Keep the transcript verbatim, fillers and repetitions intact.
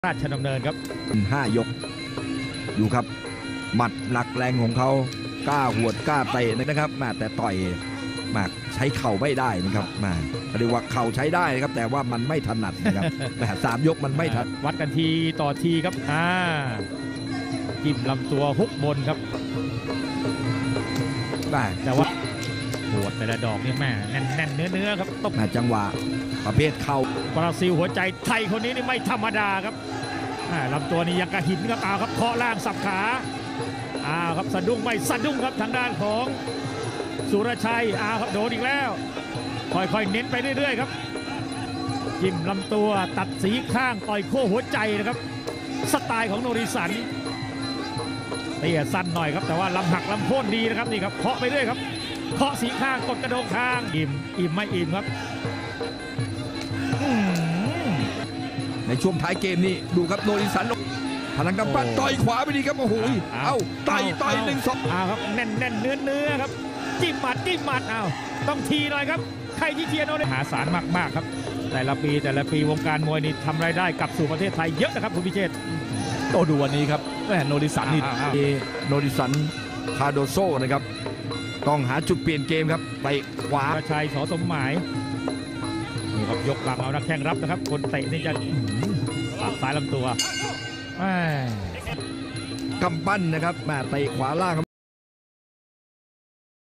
ราชดำเนินครับห้ายกดูครับหมัดหนักแรงของเขากล้าหวดกล้าเตะนะครับมาแต่ต่อยมาใช้เข่าไม่ได้นะครับมาเรียกว่าเข่าใช้ได้นะครับแต่ว่ามันไม่ถนัดนะครับแต่สามยกมันไม่ถนัดวัดกันทีต่อทีครับอ่าจิ้มลำตัวฮุกบนครับแต่ว่าปวดแต่ละดอกนี่แม่แน่นแน่นเนื้อเนื้อครับตบจังหวะประเภทเข่าบราซิลหัวใจไทยคนนี้นี่ไม่ธรรมดาครับลำตัวนี้ยังกระหินครับเอาครับเคาะล่างสับขาอ้าวครับสะดุ้งไม่สะดุ้งครับทางด้านของสุรชัยอ้าวครับโดนอีกแล้วค่อยๆเน้นไปเรื่อยๆครับจิ้มลำตัวตัดสีข้างต่อยโค้หัวใจนะครับสไตล์ของโนริสันเตี้ยสั้นหน่อยครับแต่ว่าลำหักลำโค่นดีนะครับนี่ครับเคาะไปเรื่อยครับเคาะสีข้างกดกระโดงข้างอิ่มอิ่มไม่อิ่มครับในช่วงท้ายเกมนี้ดูครับโนริสันพลังกำปั้นต่อยขวาไปดีครับโอ้โหเอ้าต่อยต่อยหนึ่งสองอ้าวครับแน่นแน่นเนื้อเนื้อครับจิ้มหมัดจิ้มหมัดอ้าวต้องทีหน่อยครับใครที่เชียร์โนริมหาศาลมากๆครับแต่ละปีแต่ละปีวงการมวยนี่ทำรายได้กลับสู่ประเทศไทยเยอะนะครับคุณพิเชษโตดูวันนี้ครับโนริสันนี่โนริสันคาโดโซนะครับต้องหาจุดเปลี่ยนเกมครับไปขวาชัยสอสมหมายนี่ครับยกหลังเอานักแข่งรับนะครับคนเตะนี่จะปักซ้ายลำตัวกำปั้นนะครับมาเตะขวาล่าง